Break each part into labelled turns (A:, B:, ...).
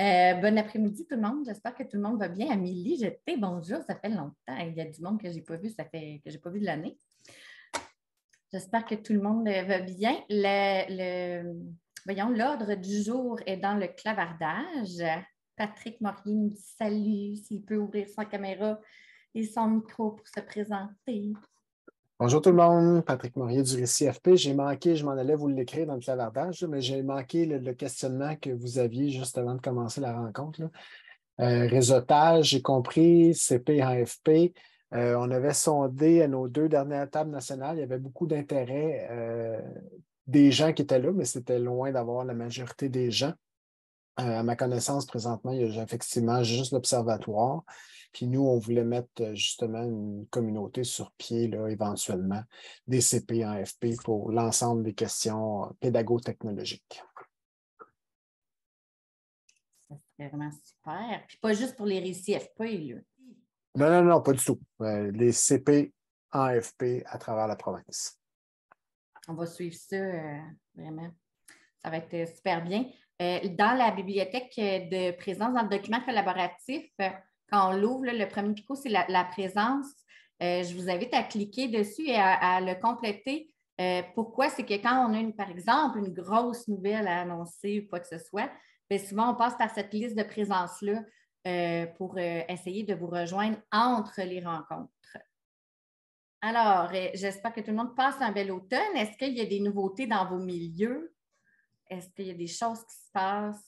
A: Bon après-midi tout le monde. J'espère que tout le monde va bien. Amélie Jeté, bonjour. Ça fait longtemps. Il y a du monde que je n'ai pas vu, que je n'ai pas vu de l'année. J'espère que tout le monde va bien. Voyons, l'ordre du jour est dans le clavardage. Patrick Morier nous dit salut, s'il peut ouvrir sa caméra et son micro pour se présenter.
B: Bonjour tout le monde, Patrick Morier du Récit FP. J'ai manqué, je m'en allais vous l'écrire dans le clavardage, mais j'ai manqué le questionnement que vous aviez juste avant de commencer la rencontre. Réseautage, j'ai compris, CP en FP. On avait sondé à nos 2 dernières tables nationales. Il y avait beaucoup d'intérêt des gens qui étaient là, mais c'était loin d'avoir la majorité des gens. À ma connaissance, présentement, il y a effectivement juste l'Observatoire. Puis nous, on voulait mettre justement une communauté sur pied, là, éventuellement, des CP en FP pour l'ensemble des questions pédago-technologiques.
A: Ça serait vraiment super. Puis pas juste pour les récits FP, là.
B: Non, pas du tout. Les CP en FP à travers la province.
A: On va suivre ça vraiment. Ça va être super bien. Dans la bibliothèque de présence dans le document collaboratif, quand on l'ouvre, le premier picot, c'est la présence. Je vous invite à cliquer dessus et à le compléter. Pourquoi? C'est que quand on a, par exemple, une grosse nouvelle à annoncer ou quoi que ce soit, bien souvent, on passe par cette liste de présence-là pour essayer de vous rejoindre entre les rencontres. Alors, j'espère que tout le monde passe un bel automne. Est-ce qu'il y a des nouveautés dans vos milieux? Est-ce qu'il y a des choses qui se passent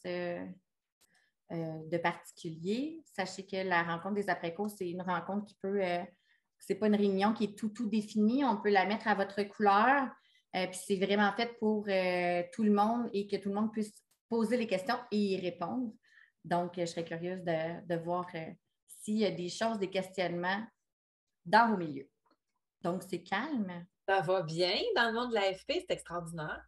A: de particulier? Sachez que la rencontre des après-cours, c'est une rencontre qui peut, c'est pas une réunion qui est tout définie. On peut la mettre à votre couleur. Puis c'est vraiment fait pour tout le monde et que tout le monde puisse poser les questions et y répondre. Donc, je serais curieuse de voir s'il y a des choses, des questionnements dans vos milieux. Donc, c'est calme.
C: Ça va bien dans le monde de la FP, c'est extraordinaire.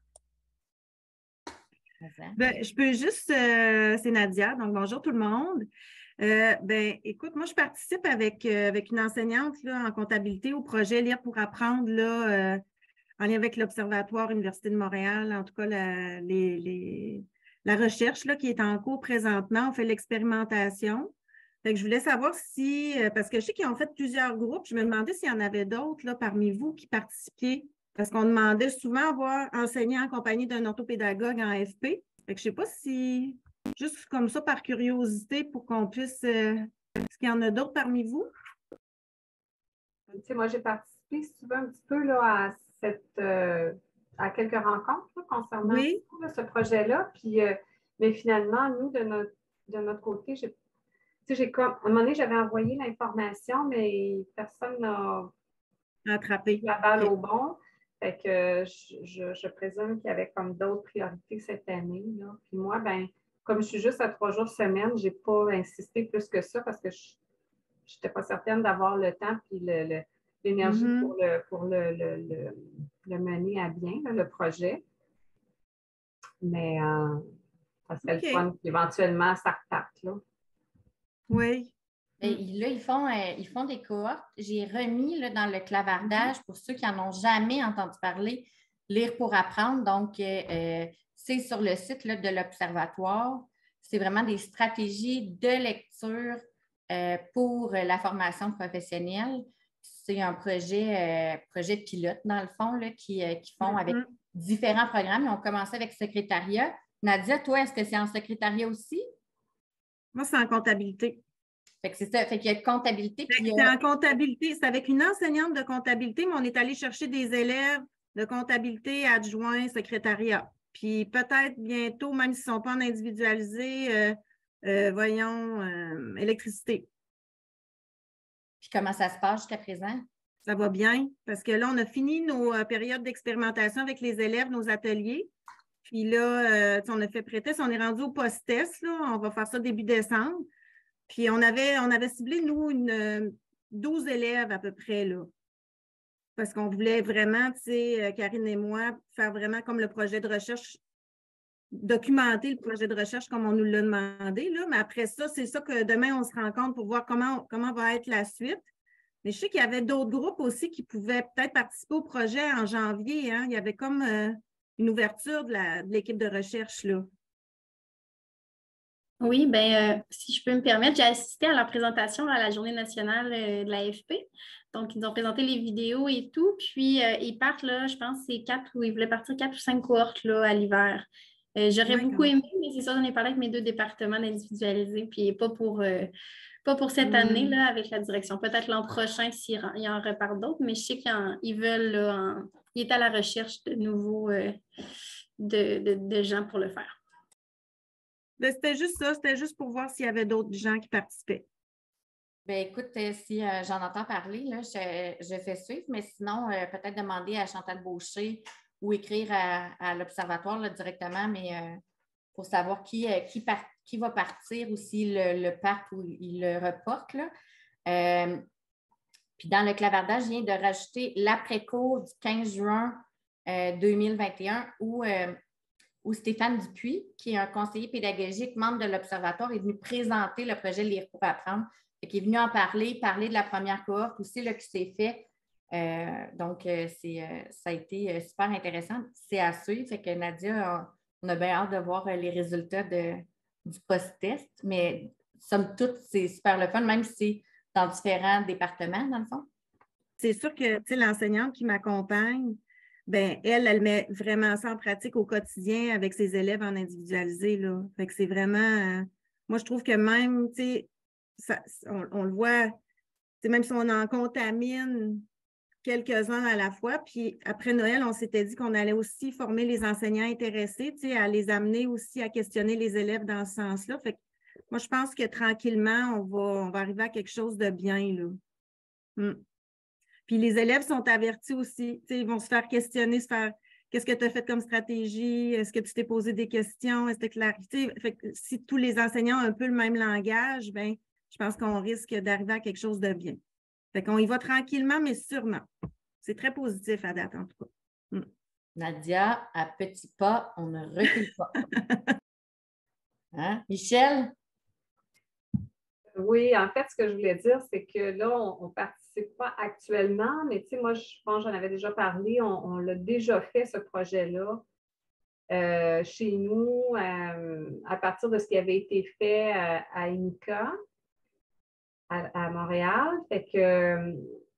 D: Ben, je peux juste, c'est Nadia, donc bonjour tout le monde. Écoute, moi je participe avec une enseignante là, en comptabilité au projet Lire pour apprendre là, en lien avec l'Observatoire Université de Montréal, en tout cas la recherche là, qui est en cours présentement. On fait l'expérimentation. Fait que je voulais savoir si, parce que je sais qu'ils ont fait plusieurs groupes, je me demandais s'il y en avait d'autres là, parmi vous qui participiez, parce qu'on demandait souvent à voir enseigner en compagnie d'un orthopédagogue en FP. Fait que je ne sais pas si, juste comme ça par curiosité pour qu'on puisse, est-ce qu'il y en a d'autres parmi vous?
E: Tu sais, moi, j'ai participé souvent un petit peu là, à quelques rencontres là, concernant ce projet-là. Puis, mais finalement, nous, de notre côté, à un moment donné, j'avais envoyé l'information, mais personne n'a
D: attrapé
E: la balle au bon. Fait que je présume qu'il y avait comme d'autres priorités cette année. Là. Puis moi, ben, comme je suis juste à 3 jours semaine, je n'ai pas insisté plus que ça parce que je n'étais pas certaine d'avoir le temps et l'énergie pour le mener à bien, là, le projet. Mais ça serait le fun qu'éventuellement, ça reparte. Là.
D: Oui.
A: Et là, ils font des cohortes. J'ai remis là, dans le clavardage, pour ceux qui n'en ont jamais entendu parler, Lire pour apprendre. Donc, c'est sur le site là, de l'Observatoire. C'est vraiment des stratégies de lecture pour la formation professionnelle. C'est un projet pilote, dans le fond, là, qui font avec différents programmes. Ils ont commencé avec secrétariat. Nadia, toi, est-ce que c'est en secrétariat aussi?
D: Moi, c'est en comptabilité.
A: Fait que c'est ça. Fait qu'il y a comptabilité.
D: C'est en comptabilité. C'est avec une enseignante de comptabilité, mais on est allé chercher des élèves de comptabilité adjoint secrétariat. Puis peut-être bientôt, même s'ils ne sont pas en individualisé, électricité.
A: Puis comment ça se passe jusqu'à présent?
D: Ça va bien, parce que là, on a fini nos périodes d'expérimentation avec les élèves, nos ateliers. Puis là, on a fait pré-test, on est rendu au post-test. On va faire ça début décembre. Puis on avait ciblé, nous, 12 élèves à peu près, là. Parce qu'on voulait vraiment, tu sais, Karine et moi, faire vraiment comme le projet de recherche, documenter le projet de recherche comme on nous l'a demandé, là. Mais après ça, c'est ça que demain, on se rencontre pour voir comment va être la suite. Mais je sais qu'il y avait d'autres groupes aussi qui pouvaient peut-être participer au projet en janvier. Hein. Il y avait comme une ouverture de l'équipe de recherche, là.
F: Oui, bien, si je peux me permettre, j'ai assisté à leur présentation à la Journée nationale de l'AFP. Donc, ils ont présenté les vidéos et tout. Puis, ils partent, là, je pense, c'est 4 ou ils voulaient partir 4 ou 5 cohortes là, à l'hiver. J'aurais beaucoup
D: D'accord.
F: aimé, mais c'est ça, j'en ai parlé avec mes 2 départements d'individualiser, puis pas pour cette année là, avec la direction. Peut-être l'an prochain s'il y en repartent d'autres, mais je sais qu'ils veulent, là, ils est à la recherche de nouveaux de gens pour le faire.
D: Ben, c'était juste ça, c'était juste pour voir s'il y avait d'autres gens qui participaient.
A: Ben écoute, si j'en entends parler, là, je fais suivre, mais sinon, peut-être demander à Chantal Beaucher ou écrire à l'Observatoire là, directement, mais pour savoir qui va partir ou si le parc ou il le reporte. Là. Puis dans le clavardage, je viens de rajouter l'après-cours du 15 juin 2021 où Stéphane Dupuis, qui est un conseiller pédagogique, membre de l'Observatoire, est venu présenter le projet Lire pour apprendre. Il est venu en parler de la première cohorte aussi là, qui s'est fait. Donc, ça a été super intéressant. C'est à suivre. Fait que Nadia, on a bien hâte de voir les résultats du post-test. Mais somme toute, c'est super le fun, même si c'est dans différents départements, dans le fond.
D: C'est sûr que l'enseignante qui m'accompagne, ben, elle met vraiment ça en pratique au quotidien avec ses élèves en individualisé. Là. Fait que c'est vraiment. Moi, je trouve que même, on le voit, même si on en contamine quelques-uns à la fois, puis après Noël, on s'était dit qu'on allait aussi former les enseignants intéressés, à les amener aussi à questionner les élèves dans ce sens-là. Fait que moi, je pense que tranquillement, on va arriver à quelque chose de bien, là. Puis les élèves sont avertis aussi. Ils vont se faire questionner, qu'est-ce que tu as fait comme stratégie? Est-ce que tu t'es posé des questions? Est-ce que clarité? Fait que si tous les enseignants ont un peu le même langage, ben, je pense qu'on risque d'arriver à quelque chose de bien. Fait qu'on y va tranquillement, mais sûrement. C'est très positif à date, en tout cas.
A: Nadia, à petits pas, on ne recule pas. Hein? Michel?
E: Oui, en fait, ce que je voulais dire, c'est que là, on ne participe pas actuellement, mais tu sais, moi, je pense que j'en avais déjà parlé, on l'a déjà fait, ce projet-là, chez nous, à partir de ce qui avait été fait à INICA, à Montréal. Fait que,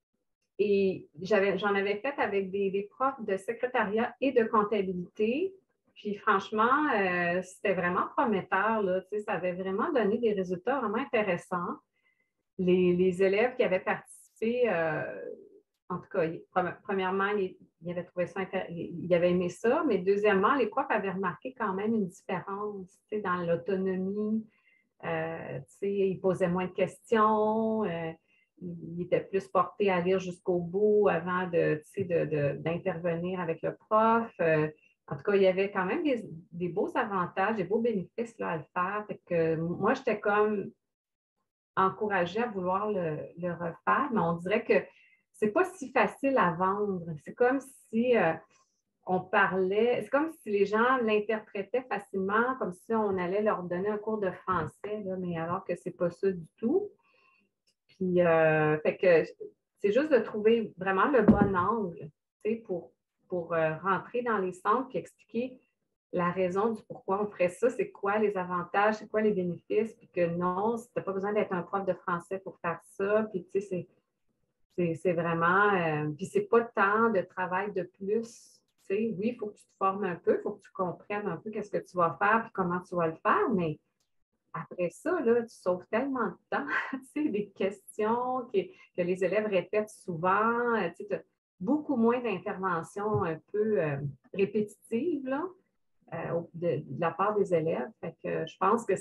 E: et j'en avais fait avec des profs de secrétariat et de comptabilité. Puis franchement, c'était vraiment prometteur, là, tu sais, ça avait vraiment donné des résultats vraiment intéressants. Les élèves qui avaient participé, en tout cas, premièrement, ils avaient trouvé ça ils avaient aimé ça, mais deuxièmement, les profs avaient remarqué quand même une différence, tu sais, dans l'autonomie. Tu sais, ils posaient moins de questions, ils étaient plus portés à lire jusqu'au bout avant d'intervenir avec le prof. En tout cas, il y avait quand même des beaux avantages, des beaux bénéfices là, à le faire. Fait que, moi, j'étais comme encouragée à vouloir le refaire, mais on dirait que c'est pas si facile à vendre. C'est comme si on parlait, c'est comme si les gens l'interprétaient facilement, comme si on allait leur donner un cours de français, là, mais alors que c'est pas ça du tout. Puis, fait que c'est juste de trouver vraiment le bon angle, tu sais, pour rentrer dans les centres et expliquer la raison du pourquoi on ferait ça, c'est quoi les avantages, c'est quoi les bénéfices, puis que non, tu n'as pas besoin d'être un prof de français pour faire ça, puis tu sais, c'est vraiment, puis c'est pas tant de travail de plus, tu sais, oui, il faut que tu te formes un peu, il faut que tu comprennes un peu qu'est-ce que tu vas faire, puis comment tu vas le faire, mais après ça, là, tu sauves tellement de temps, tu sais, des questions que les élèves répètent souvent, tu sais, as beaucoup moins d'interventions un peu répétitives, là. De la part des élèves. Fait que je pense que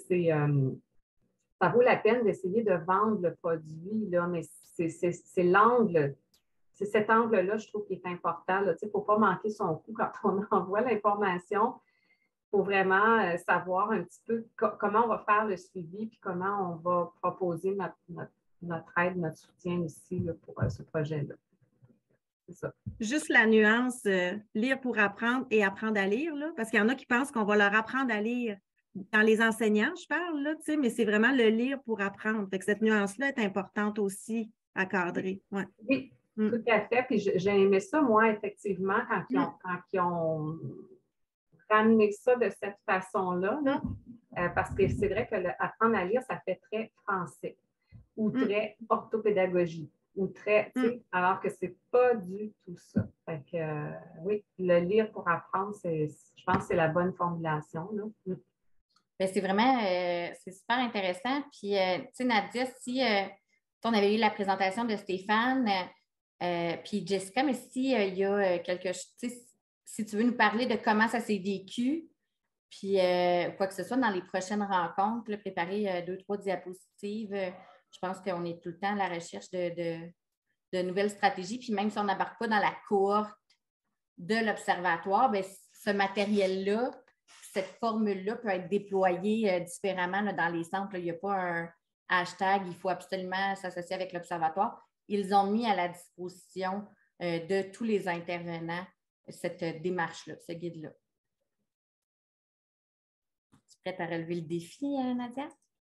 E: ça vaut la peine d'essayer de vendre le produit, là, mais c'est l'angle, c'est cet angle-là, je trouve, qui est important. Il ne faut pas manquer son coup quand on envoie l'information. Il faut vraiment savoir un petit peu comment on va faire le suivi puis comment on va proposer notre aide, notre soutien aussi là, pour ce projet-là. C'est ça.
D: Juste la nuance, lire pour apprendre et apprendre à lire, là, parce qu'il y en a qui pensent qu'on va leur apprendre à lire. Dans les enseignants, je parle, là, mais c'est vraiment le lire pour apprendre. Fait que cette nuance-là est importante aussi à cadrer. Ouais.
E: Oui, tout à fait. Puis j'ai aimé ça, moi, effectivement, quand ils ont ramener ça de cette façon-là, là, parce que c'est vrai que apprendre à lire, ça fait très français ou très orthopédagogie ou très, tu sais, alors que c'est pas du tout ça. Fait que, oui, le lire pour apprendre, je pense que c'est la bonne formulation, là.
A: Bien, c'est vraiment, c'est super intéressant. Puis, tu sais, Nadia, si on avait eu la présentation de Stéphane, puis Jessica, mais si il y a quelque chose, si tu veux nous parler de comment ça s'est vécu, puis quoi que ce soit dans les prochaines rencontres, là, préparer 2-3 diapositives, je pense qu'on est tout le temps à la recherche de nouvelles stratégies. Puis même si on n'embarque pas dans la cohorte de l'observatoire, bien, ce matériel-là, cette formule-là peut être déployée différemment là, dans les centres. Là. Il n'y a pas un hashtag, il faut absolument s'associer avec l'observatoire. Ils ont mis à la disposition de tous les intervenants cette démarche-là, ce guide-là. Tu es prête à relever le défi, Nadia?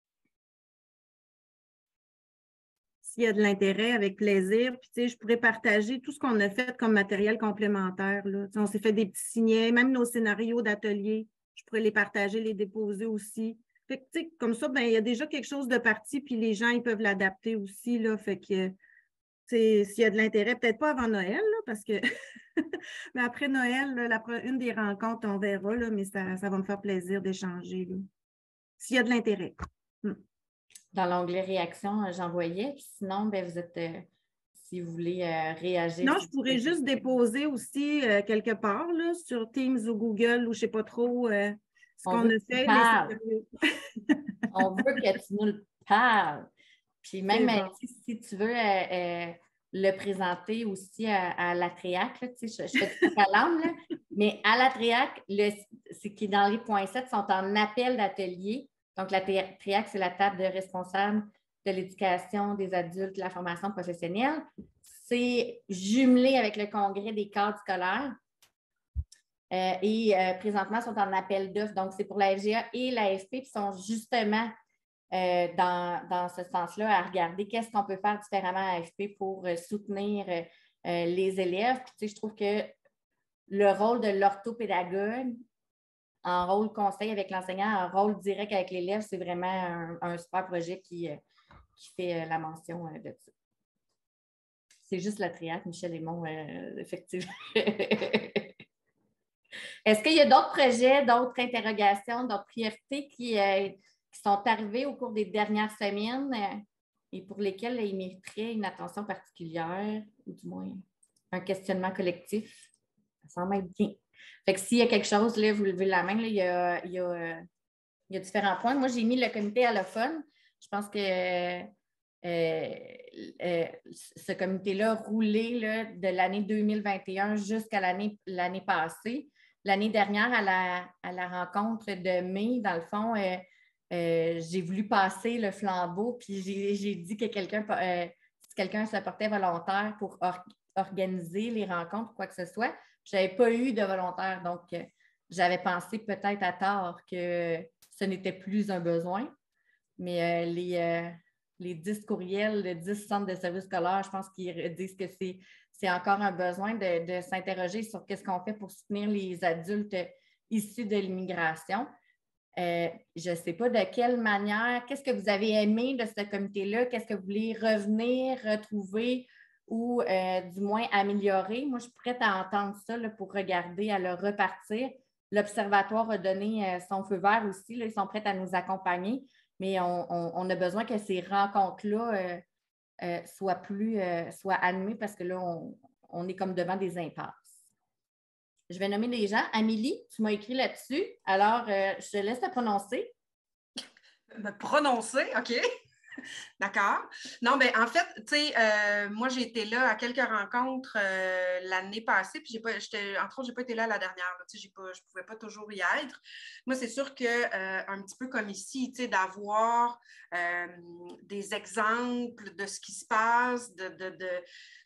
D: S'il y a de l'intérêt, avec plaisir. Puis, tu sais, je pourrais partager tout ce qu'on a fait comme matériel complémentaire. Là. On s'est fait des petits signets, même nos scénarios d'atelier. Je pourrais les partager, les déposer aussi. Fait que, tu sais, comme ça, ben, il y a déjà quelque chose de parti, puis les gens, ils peuvent l'adapter aussi. Là. Fait que, tu sais, s'il y a de l'intérêt, peut-être pas avant Noël, là, parce que mais après Noël, là, une des rencontres, on verra, là, mais ça va me faire plaisir d'échanger. S'il y a de l'intérêt.
A: Dans l'onglet réaction, j'envoyais. Sinon, bien, vous êtes, si vous voulez réagir.
D: Non, je pourrais juste déposer aussi quelque part là, sur Teams ou Google ou je ne sais pas trop ce qu'on a fait.
A: On veut que tu nous le parles. Puis même si tu veux le présenter aussi à la TREAC, là, je fais du calme, mais à la TREAC, ce qui est dans les points 7 sont en appel d'atelier. Donc, la TREAC, c'est la table de responsable de l'éducation des adultes, de la formation professionnelle. C'est jumelé avec le congrès des cadres scolaires. Présentement, ils sont en appel d'offres. Donc, c'est pour la FGA et la FP qui sont justement dans ce sens-là à regarder qu'est-ce qu'on peut faire différemment à FP pour soutenir les élèves. Puis, tu sais, je trouve que le rôle de l'orthopédagogue, en rôle conseil avec l'enseignant, en rôle direct avec l'élève, c'est vraiment un super projet qui fait la mention de ça. C'est juste la TREAC, Michel Aymon, effectivement. Est-ce qu'il y a d'autres projets, d'autres interrogations, d'autres priorités qui sont arrivées au cours des dernières semaines et pour lesquelles ils mériteraient une attention particulière ou du moins un questionnement collectif? Ça semble être bien. Fait que s'il y a quelque chose, là, vous levez la main, là, il y a différents points. Moi, j'ai mis le comité allophone. Je pense que ce comité-là roulé là, de l'année 2021 jusqu'à l'année passée. L'année dernière, à la rencontre de mai, dans le fond, j'ai voulu passer le flambeau, puis j'ai dit que si quelqu'un se portait volontaire pour organiser les rencontres ou quoi que ce soit, je n'avais pas eu de volontaire. Donc, j'avais pensé peut-être à tort que ce n'était plus un besoin. Mais les 10 courriels, les 10 centres de services scolaires, je pense qu'ils disent que c'est encore un besoin de s'interroger sur qu'est-ce qu'on fait pour soutenir les adultes issus de l'immigration. Je ne sais pas de quelle manière, qu'est-ce que vous avez aimé de ce comité-là, qu'est-ce que vous voulez revenir, retrouver ou du moins améliorer. Moi, je suis prête à entendre ça là, pour regarder, à le repartir. L'Observatoire a donné son feu vert aussi, là, ils sont prêts à nous accompagner, mais on a besoin que ces rencontres-là soient animées parce que là, on est comme devant des impasses. Je vais nommer des gens. Amélie, tu m'as écrit là-dessus. Alors, je te laisse te prononcer.
G: Me prononcer, OK. D'accord. Non, bien, en fait, tu sais, moi, j'ai été là à quelques rencontres l'année passée, puis entre autres, je n'ai pas été là la dernière. Tu sais, je ne pouvais pas toujours y être. Moi, c'est sûr que, un petit peu comme ici, tu sais, d'avoir des exemples de ce qui se passe,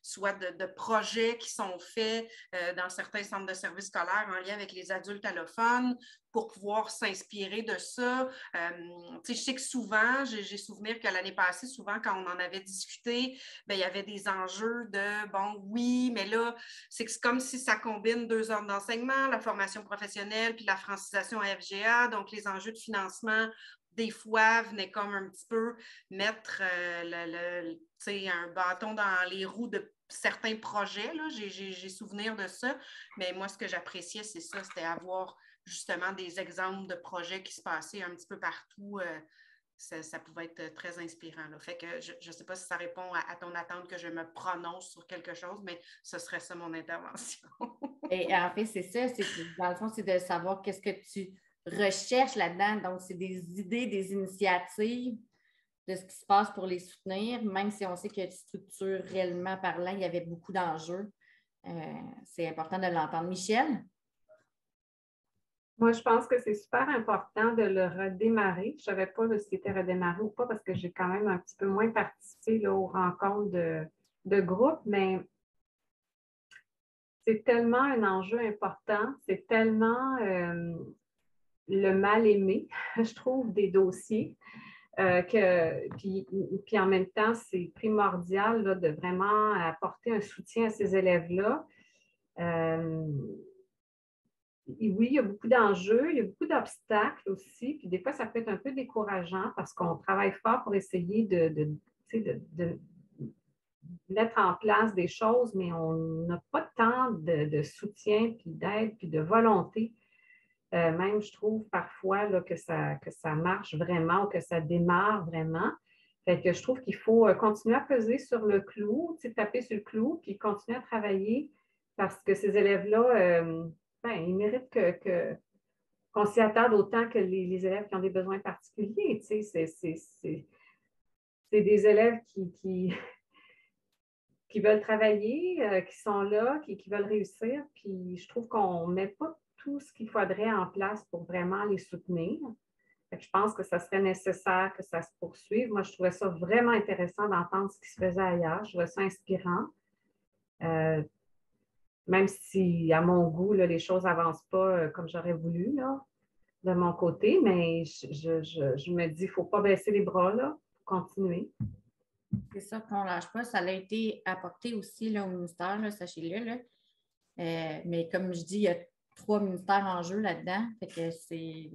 G: soit de projets qui sont faits dans certains centres de services scolaires en lien avec les adultes allophones pour pouvoir s'inspirer de ça. Je sais que souvent, j'ai souvenir que l'année passée, souvent quand on en avait discuté, il y avait des enjeux de, bon, oui, mais là, c'est comme si ça combine 2 heures d'enseignement, la formation professionnelle puis la francisation à FGA, donc les enjeux de financement des fois, venaient comme un petit peu mettre un bâton dans les roues de certains projets. J'ai souvenir de ça, mais moi, ce que j'appréciais, c'est ça, c'était avoir justement des exemples de projets qui se passaient un petit peu partout. Ça pouvait être très inspirant. Là. Fait que je ne sais pas si ça répond à ton attente que je me prononce sur quelque chose, mais ce serait ça mon intervention.
A: Et en fait, c'est ça. Dans le fond, c'est de savoir qu'est-ce que tu recherches là-dedans. Donc, c'est des idées, des initiatives de ce qui se passe pour les soutenir, même si on sait que structurellement parlant, il y avait beaucoup d'enjeux. C'est important de l'entendre. Michel?
E: Moi, je pense que c'est super important de le redémarrer. Je ne savais pas si c'était redémarré ou pas parce que j'ai quand même un petit peu moins participé là, aux rencontres de groupe, mais c'est tellement un enjeu important, c'est tellement le mal-aimé, je trouve, des dossiers. Puis en même temps, c'est primordial là, de vraiment apporter un soutien à ces élèves-là. Oui, il y a beaucoup d'enjeux, il y a beaucoup d'obstacles aussi. Puis des fois, ça peut être un peu décourageant parce qu'on travaille fort pour essayer de mettre en place des choses, mais on n'a pas tant de soutien, puis d'aide, puis de volonté. Même, je trouve parfois là, que ça marche vraiment ou que ça démarre vraiment. Fait que je trouve qu'il faut continuer à peser sur le clou, taper sur le clou, puis continuer à travailler parce que ces élèves-là, ils méritent qu'on s'y attarde autant que les élèves qui ont des besoins particuliers. C'est des élèves qui veulent travailler, qui sont là, qui veulent réussir. Puis je trouve qu'on ne met pas tout ce qu'il faudrait en place pour vraiment les soutenir. Fait que je pense que ça serait nécessaire que ça se poursuive. Moi, je trouvais ça vraiment intéressant d'entendre ce qui se faisait ailleurs. Je trouvais ça inspirant. Même si, à mon goût, là, les choses n'avancent pas comme j'aurais voulu là, de mon côté, mais je me dis, il ne faut pas baisser les bras, là, pour continuer.
A: C'est ça qu'on ne lâche pas. Ça a été apporté aussi là, au ministère, là, sachez-le. Là. Mais comme je dis, il y a 3 ministères en jeu là-dedans. Fait que c'est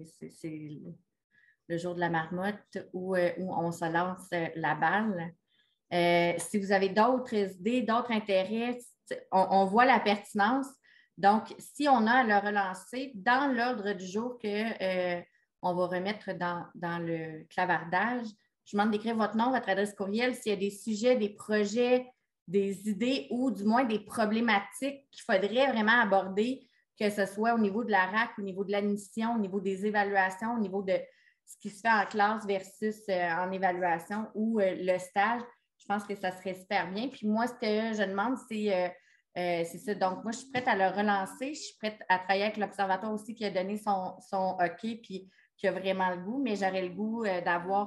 A: le jour de la marmotte où on se lance la balle. Si vous avez d'autres idées, d'autres intérêts, on voit la pertinence. Donc, si on a à le relancer dans l'ordre du jour qu'on va remettre dans le clavardage, je vous demande d'écrire votre nom, votre adresse courriel, s'il y a des sujets, des projets, des idées ou du moins des problématiques qu'il faudrait vraiment aborder, que ce soit au niveau de la RAC, au niveau de l'admission, au niveau des évaluations, au niveau de ce qui se fait en classe versus en évaluation ou le stage. Je pense que ça serait super bien. Puis moi, ce que je demande, c'est ça. Donc, moi, je suis prête à le relancer. Je suis prête à travailler avec l'Observatoire aussi qui a donné son OK puis qui a vraiment le goût, mais j'aurais le goût d'avoir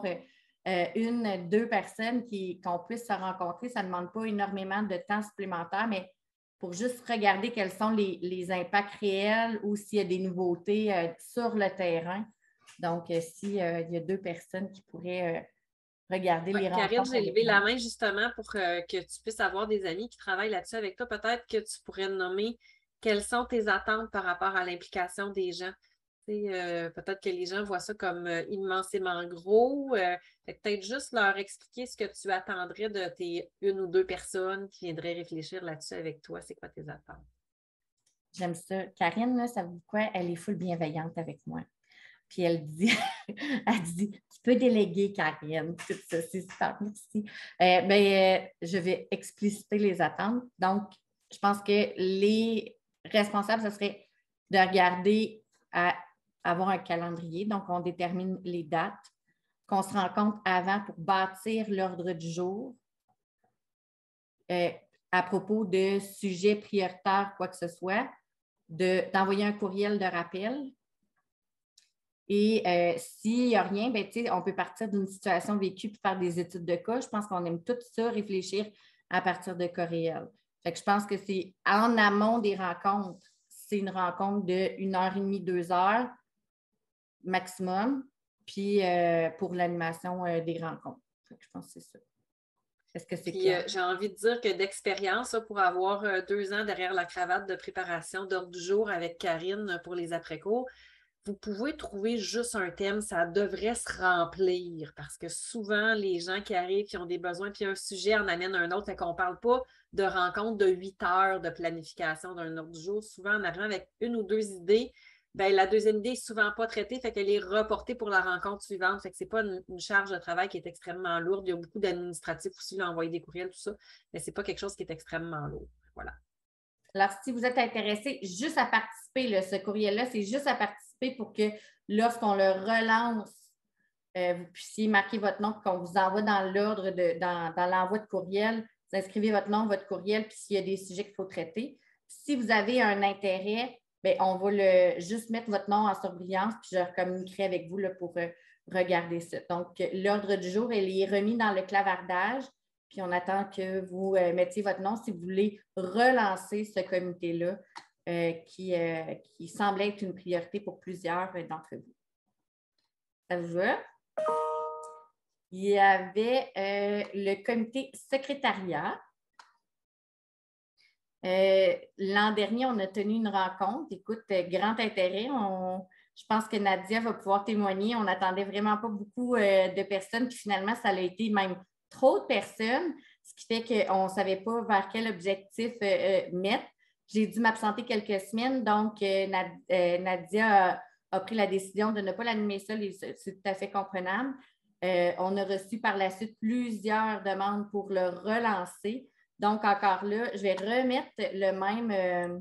A: 2 personnes qu'on puisse se rencontrer. Ça ne demande pas énormément de temps supplémentaire, mais pour juste regarder quels sont les impacts réels ou s'il y a des nouveautés sur le terrain. Donc, s'il y a 2 personnes qui pourraient regarder les rencontres.
C: Karine, j'ai levé la main justement pour que tu puisses avoir des amis qui travaillent là-dessus avec toi. Peut-être que tu pourrais nommer quelles sont tes attentes par rapport à l'implication des gens. Peut-être que les gens voient ça comme immensément gros. Peut-être juste leur expliquer ce que tu attendrais de tes 1 ou 2 personnes qui viendraient réfléchir là-dessus avec toi. C'est quoi tes attentes?
A: J'aime ça. Karine, là, ça vous dit quoi? Elle est full bienveillante avec moi. Puis elle dit, tu peux déléguer, Karine. Tout ça, c'est super, merci. Je vais expliciter les attentes. Donc, je pense que les responsables, ce serait de regarder à avoir un calendrier. Donc, on détermine les dates, qu'on se rencontre avant pour bâtir l'ordre du jour à propos de sujets prioritaires, quoi que ce soit, d'envoyer un courriel de rappel. Et s'il n'y a rien, on peut partir d'une situation vécue et faire des études de cas. Je pense qu'on aime tout ça, réfléchir à partir de coréel. Fait que je pense que c'est en amont des rencontres, c'est une rencontre de 1h30, 2 heures maximum, puis pour l'animation des rencontres. Fait que je pense que c'est ça. Est-ce que c'est clair?
C: J'ai envie de dire que d'expérience, là, pour avoir 2 ans derrière la cravate de préparation d'ordre du jour avec Karine pour les après-cours, vous pouvez trouver juste un thème, ça devrait se remplir parce que souvent, les gens qui arrivent, qui ont des besoins, puis un sujet en amène un autre, fait qu'on ne parle pas de rencontre de 8 heures de planification d'un ordre du jour. Souvent, en arrivant avec 1 ou 2 idées, bien, la deuxième idée n'est souvent pas traitée, fait qu'elle est reportée pour la rencontre suivante. Fait que ce n'est pas une charge de travail qui est extrêmement lourde. Il y a beaucoup d'administratifs aussi, là, envoyer des courriels, tout ça, mais ce n'est pas quelque chose qui est extrêmement lourd. Voilà.
A: Alors, si vous êtes intéressé juste à participer, là, ce courriel-là, c'est juste à participer pour que lorsqu'on le relance, vous puissiez marquer votre nom et qu'on vous envoie dans l'ordre, dans l'envoi de courriel. Vous inscrivez votre nom, votre courriel, puis s'il y a des sujets qu'il faut traiter. Si vous avez un intérêt, bien, on va juste mettre votre nom en surbrillance, puis je communiquerai avec vous là, pour regarder ça. Donc, l'ordre du jour, il est remis dans le clavardage. Puis on attend que vous mettiez votre nom si vous voulez relancer ce comité-là qui semble être une priorité pour plusieurs d'entre vous. Ça vous va? Il y avait le comité secrétariat. L'an dernier, on a tenu une rencontre. Écoute, grand intérêt. Je pense que Nadia va pouvoir témoigner. On n'attendait vraiment pas beaucoup de personnes. Puis finalement, ça a été même trop de personnes, ce qui fait qu'on ne savait pas vers quel objectif mettre. J'ai dû m'absenter quelques semaines, donc Nadia a pris la décision de ne pas l'animer seule, c'est tout à fait comprenable. On a reçu par la suite plusieurs demandes pour le relancer. Donc, encore là, je vais remettre le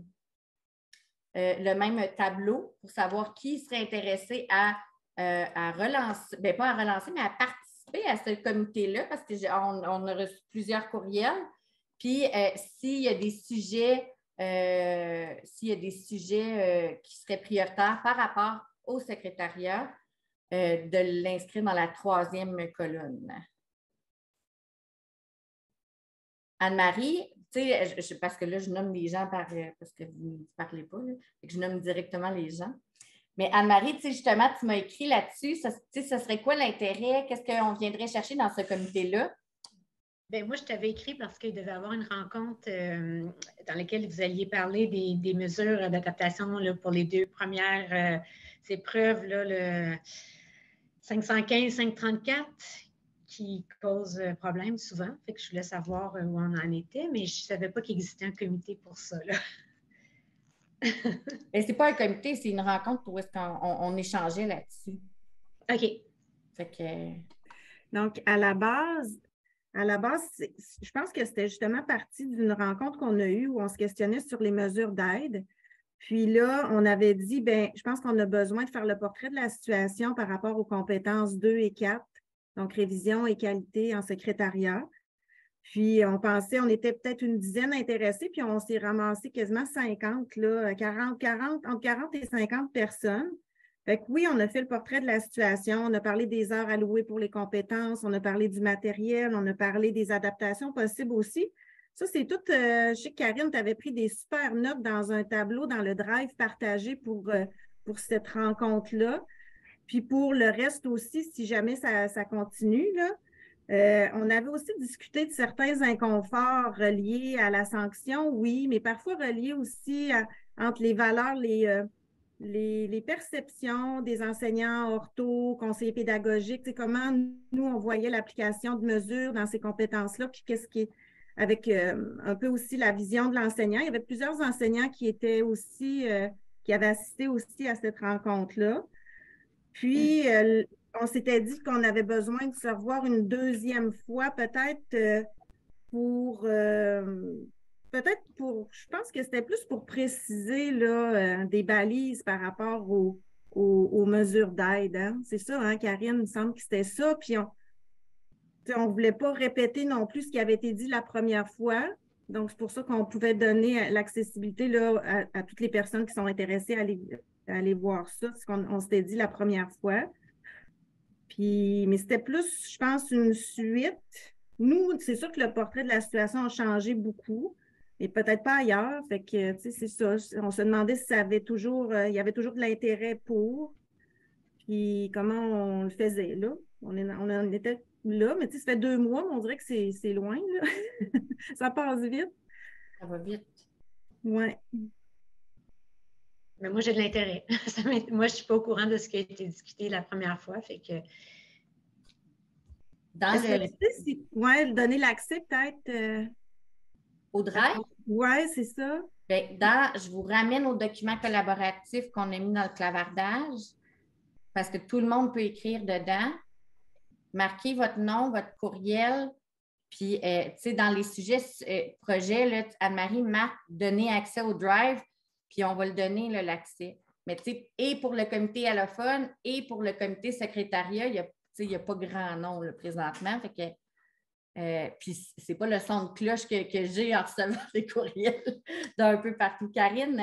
A: même tableau pour savoir qui serait intéressé à relancer, bien pas à relancer, mais à participer à ce comité-là parce qu'on a reçu plusieurs courriels. Puis, s'il y a des sujets, qui seraient prioritaires par rapport au secrétariat, de l'inscrire dans la 3e colonne. Anne-Marie, tu sais, parce que là, je nomme les gens parce que vous ne parlez pas, là, et que je nomme directement les gens. Mais Anne-Marie, tu sais, justement, tu m'as écrit là-dessus. Ça serait quoi l'intérêt? Qu'est-ce qu'on viendrait chercher dans ce comité-là?
H: Bien, moi, je t'avais écrit parce qu'il devait y avoir une rencontre dans laquelle vous alliez parler des mesures d'adaptation pour les 2 premières épreuves, là, le 515, 534, qui causent problème souvent. Fait que je voulais savoir où on en était, mais je ne savais pas qu'il existait un comité pour ça, là.
A: Ce n'est pas un comité, c'est une rencontre où est-ce qu'on échangeait là-dessus.
H: OK.
A: Fait que...
D: Donc, à la base, je pense que c'était justement parti d'une rencontre qu'on a eue où on se questionnait sur les mesures d'aide. Puis là, on avait dit, bien, je pense qu'on a besoin de faire le portrait de la situation par rapport aux compétences 2 et 4, donc révision et qualité en secrétariat. Puis on pensait, on était peut-être une dizaine intéressés, puis on s'est ramassé quasiment 50, là, entre 40 et 50 personnes. Fait que oui, on a fait le portrait de la situation, on a parlé des heures allouées pour les compétences, on a parlé du matériel, on a parlé des adaptations possibles aussi. Ça, c'est tout. Je sais que Karine, tu avais pris des super notes dans un tableau dans le drive partagé pour cette rencontre-là. Puis pour le reste aussi, si jamais ça continue, là. On avait aussi discuté de certains inconforts reliés à la sanction, oui, mais parfois reliés aussi entre les valeurs, les perceptions des enseignants ortho, conseillers pédagogiques, comment nous, on voyait l'application de mesures dans ces compétences-là, puis qu'est-ce qui est avec un peu aussi la vision de l'enseignant. Il y avait plusieurs enseignants qui étaient aussi, qui avaient assisté aussi à cette rencontre-là. Puis, on s'était dit qu'on avait besoin de se revoir une 2e fois, peut-être pour, je pense que c'était plus pour préciser là, des balises par rapport aux mesures d'aide. Hein? C'est ça, hein, Karine, il me semble que c'était ça. Puis, on ne voulait pas répéter non plus ce qui avait été dit la première fois. Donc, c'est pour ça qu'on pouvait donner l'accessibilité là, à toutes les personnes qui sont intéressées à aller voir ça, ce qu'on s'était dit la première fois. Puis, mais c'était plus, je pense, une suite Nous, c'est sûr que le portrait de la situation a changé beaucoup, mais peut-être pas ailleurs. Fait que, tu sais, c'est ça. On se demandait si ça avait toujours, il y avait toujours de l'intérêt pour, puis comment on le faisait là. On en était là, mais tu sais, ça fait 2 mois, mais on dirait que c'est loin, là. Ça passe vite.
A: Ça va vite.
D: Ouais.
H: Mais moi, j'ai de l'intérêt. Moi, je ne suis pas au courant de ce qui a été discuté la première fois. Fait que...
A: Dans
D: Est-ce que tu sais si, ouais, donner l'accès peut-être
A: au drive,
D: ouais, c'est ça.
A: ben, je vous ramène au document collaboratif qu'on a mis dans le clavardage parce que tout le monde peut écrire dedans. Marquez votre nom, votre courriel, puis, tu sais, dans les sujets projets, là, Anne-Marie marque donner accès au drive, puis on va le donner, là, l'accès. Mais, tu sais, et pour le comité allophone et pour le comité secrétariat, il n'y a pas grand nom, là, présentement. Fait que, puis, c'est pas le son de cloche que j'ai en recevant les courriels d'un peu partout. Karine?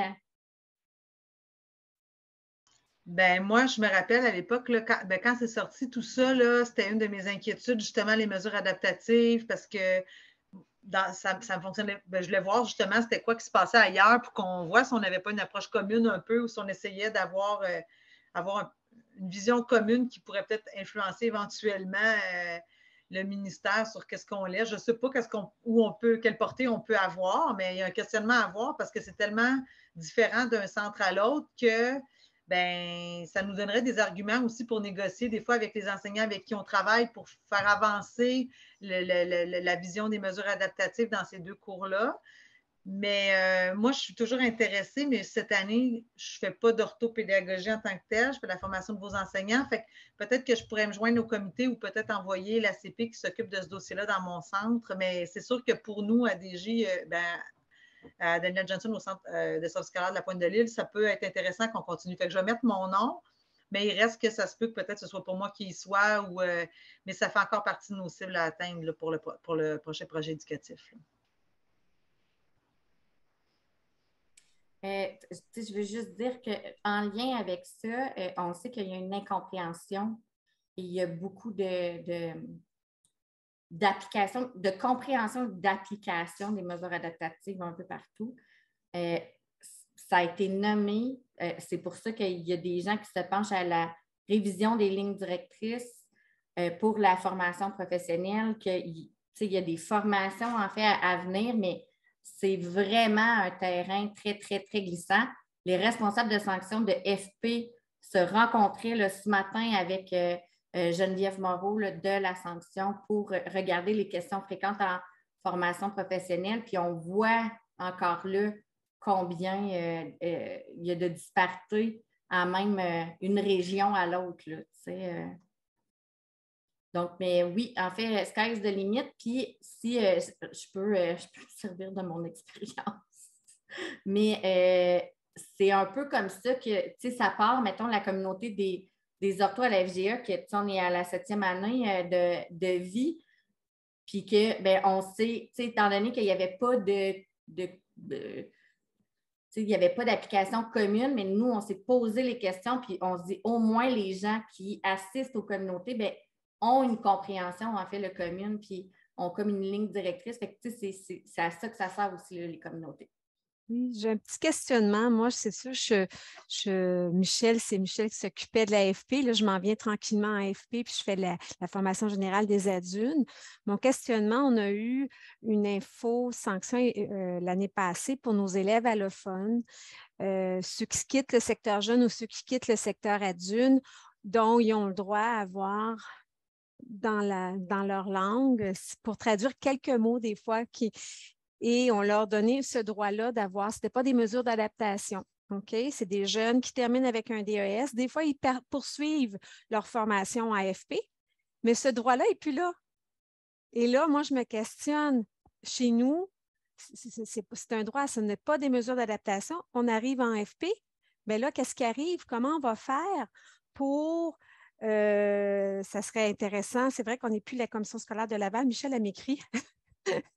I: Ben, moi, je me rappelle à l'époque, là, quand c'est sorti tout ça, là, c'était une de mes inquiétudes, justement, les mesures adaptatives, parce que ça me fonctionnait. Ben, je voulais voir justement c'était quoi qui se passait ailleurs pour qu'on voit si on n'avait pas une approche commune un peu ou si on essayait d'avoir une vision commune qui pourrait peut-être influencer éventuellement le ministère sur qu'est-ce qu'on laisse. Je ne sais pas quelle portée on peut avoir, mais il y a un questionnement à avoir parce que c'est tellement différent d'un centre à l'autre que ben, ça nous donnerait des arguments aussi pour négocier des fois avec les enseignants avec qui on travaille pour faire avancer la vision des mesures adaptatives dans ces 2 cours-là. Mais moi, je suis toujours intéressée, mais cette année, je ne fais pas d'orthopédagogie en tant que telle, je fais la formation de vos enseignants. Fait que peut-être que je pourrais me joindre au comité ou peut-être envoyer la CP qui s'occupe de ce dossier-là dans mon centre. Mais c'est sûr que pour nous, à DG, à Daniel Johnson au centre de service scolaire de la Pointe-de-l'Île, ça peut être intéressant qu'on continue. Fait que je vais mettre mon nom, mais il reste que ça se peut que peut-être ce soit pour moi qui y soit, mais ça fait encore partie de nos cibles à atteindre là, pour le prochain projet éducatif.
A: Je veux juste dire qu'en lien avec ça, on sait qu'il y a une incompréhension et il y a beaucoup d'application, de compréhension d'application des mesures adaptatives un peu partout. Ça a été nommé, c'est pour ça qu'il y a des gens qui se penchent à la révision des lignes directrices pour la formation professionnelle, qu'il y a des formations en fait à venir, mais c'est vraiment un terrain très, très, très glissant. Les responsables de sanctions de FP se rencontraient là, ce matin avec Geneviève Moreau là, de la sanction pour regarder les questions fréquentes en formation professionnelle. Puis on voit encore là combien il y a de disparités en même une région à l'autre. Donc, mais oui, en fait, sky's the limit. Puis, si je peux me servir de mon expérience. Mais c'est un peu comme ça que, tu sais, ça part, mettons, la communauté des orthos à la FGA, que, on est à la 7e année de vie. Puis que, ben, on sait, tu sais, étant donné qu'il n'y avait pas il n'y avait pas d'application commune, mais nous, on s'est posé les questions, puis on se dit au moins les gens qui assistent aux communautés, bien, ont une compréhension, en fait, le commune, puis ont comme une ligne directrice. Fait que, c'est à ça que ça sert aussi, là, les communautés.
J: Oui, j'ai un petit questionnement. Moi, c'est sûr, Michel, c'est Michel qui s'occupait de l'AFP. Là, je m'en viens tranquillement à AFP, puis je fais la formation générale des adultes. Mon questionnement, on a eu une sanction l'année passée pour nos élèves allophones, ceux qui quittent le secteur jeune ou ceux qui quittent le secteur adulte, dont ils ont le droit à avoir dans leur langue, pour traduire quelques mots des fois et on leur donnait ce droit-là d'avoir, ce n'était pas des mesures d'adaptation. OK? C'est des jeunes qui terminent avec un DES. Des fois, ils poursuivent leur formation à AFP, mais ce droit-là n'est plus là. Et là, moi, je me questionne. Chez nous, c'est un droit, ce n'est pas des mesures d'adaptation. On arrive en AFP, mais là, qu'est-ce qui arrive? Comment on va faire pour... ça serait intéressant. C'est vrai qu'on n'est plus la commission scolaire de Laval. Michel a m'écrit.